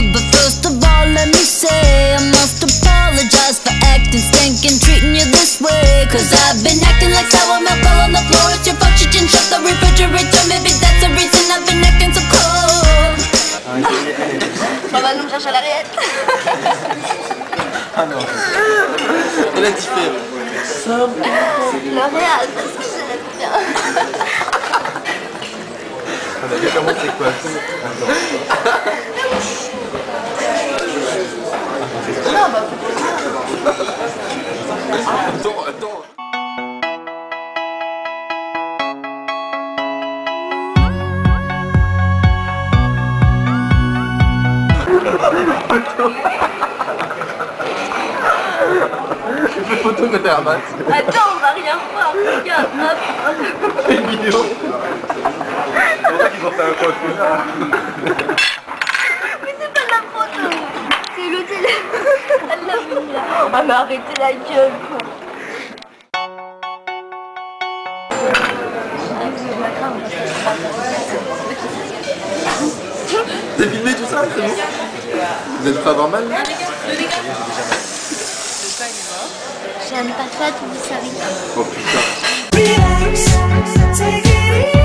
good, but first of all let me say I must apologize for acting stinking, treating you this way. Cause I've been acting like sour milk all on the floor. It's your fault you didn't shut the refrigerator. Maybe that's the reason I've been acting so cold. On va nous chercher à l'arrière. Ah non. Elle est différente. L'Oréal, parce que je l'aime bien. On a vu comment c'est quoi. Non, bah Attends. Je fais photo que t'es un masque. attends, on va rien voir, regarde, hop. C'est une vidéo. C'est pour ça qu'ils ont fait un compte comme ça. Mais c'est pas de la photo, c'est le téléphone. Elle l'a mis là. Ah mais arrêtez la gueule quoi. T'as filmé tout ça, c'est bon? Vous êtes pas normal? J'aime pas ça, tout vous savez. Oh putain.